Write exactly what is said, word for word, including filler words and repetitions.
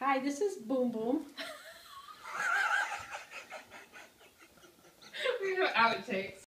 Hi, this is Boom Boom. We have outtakes.